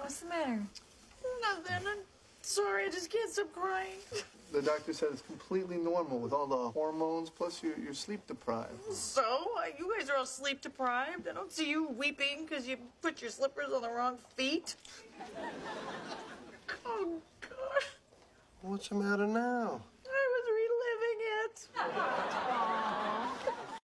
What's the matter? Nothing. I'm sorry. I just can't stop crying. The doctor said it's completely normal with all the hormones, plus you're sleep deprived. So? You guys are all sleep deprived. I don't see you weeping because you put your slippers on the wrong feet. Oh, God. What's the matter now?